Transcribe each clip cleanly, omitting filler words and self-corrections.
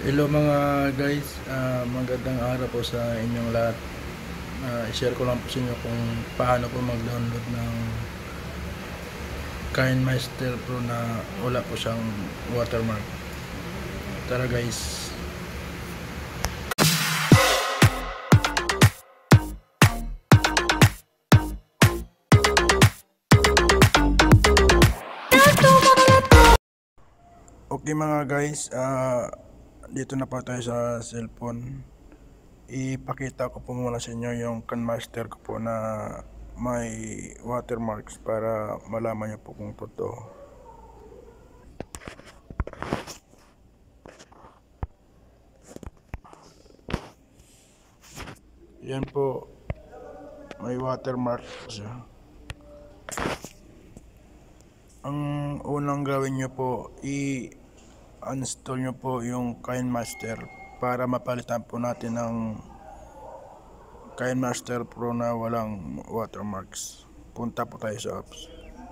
Hello mga guys, magandang araw po sa inyong lahat. I-share ko lang po sa inyo kung paano po mag-download ng Kinemaster Pro na wala po siyang watermark. Tara guys. Okay mga guys, dito na po tayo sa cellphone. Ipakita ko po muna sa inyo yung Kinemaster ko po na may watermarks para malaman nyo po kung totoo. Yan po, may watermark po siya. Ang unang gawin nyo po, i-install nyo po yung Kinemaster para mapalitan po natin ng Kinemaster Pro na walang watermarks. Punta po tayo sa apps.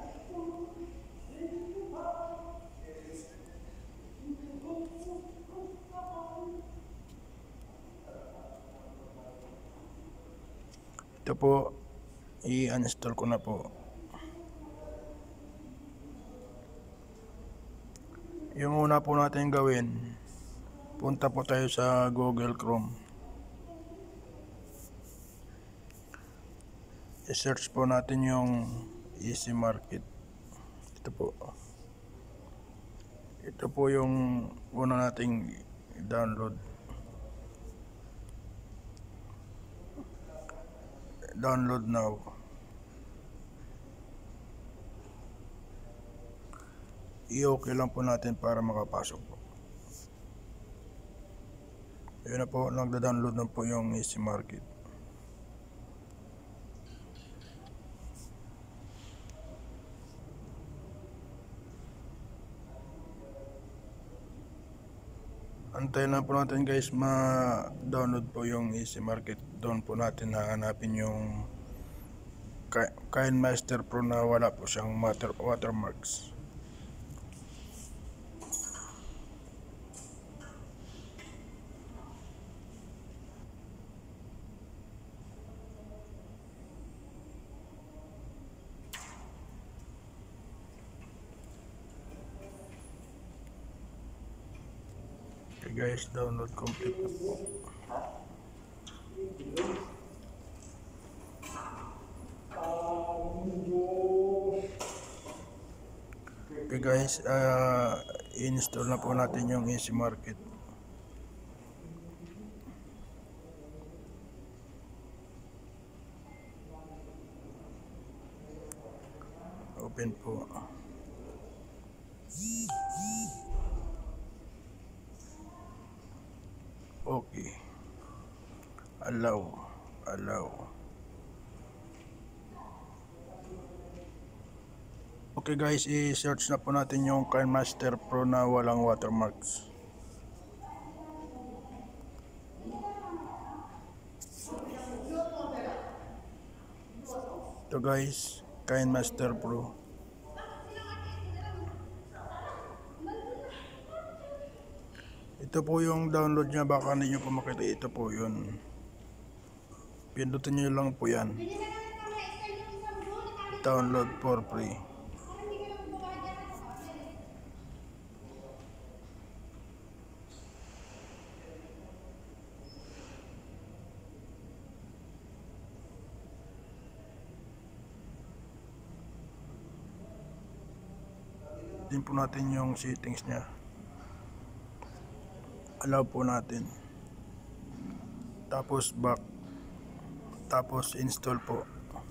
Ito po, i-install ko na po. Yung una po natin gawin, punta po tayo sa Google Chrome. I-search po natin yung Easy Market. Ito po. Ito po yung una nating download. Download now. I-okay lang po natin para makapasok po. Ayun na po, nagda-download na po yung Easy Market. Antayin lang po natin guys, ma-download po yung Easy Market. Doon po natin hahanapin yung Kinemaster Pro na wala po siyang watermarks. Okay guys, download complete na po. Okay guys, install na po natin yung Easy Market. Open po. Okay. Allow. Okay guys, i-search na po natin yung Kinemaster Pro na walang watermarks. Ito guys, Kinemaster Pro. Ito po yung download niya, baka hindi nyo po makita. Ito po yun. Pindutin nyo lang po yan. Download for free. Din po natin yung settings niya. Allow po natin. Tapos back. Tapos install po.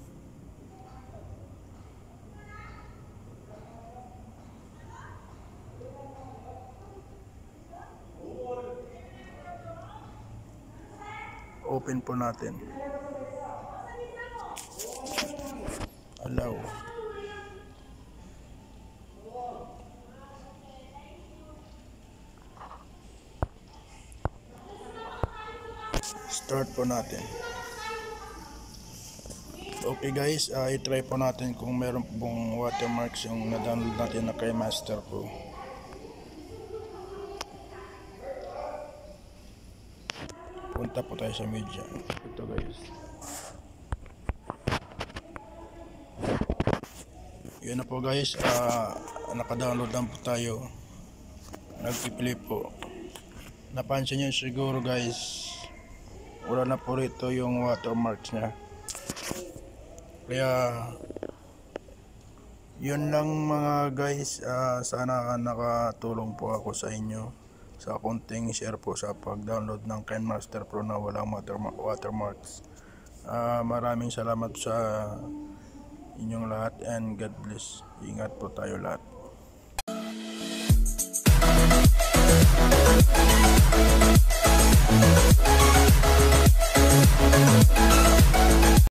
Open po natin. Allow. Start po natin. Okay guys, i-try po natin kung meron pong watermarks yung na-download natin na Kinemaster Pro. Punta po tayo sa media. Ito guys. Yan na po guys. Naka-download lang po tayo. Nagpipili po. Napansin nyo siguro guys, wala na po rito yung watermarks nya. Kaya yun lang mga guys. Sana nakatulong po ako sa inyo sa konting share po sa pag-download ng Kinemaster Pro na walang watermarks. Maraming salamat sa inyong lahat and God bless. Ingat po tayo lahat.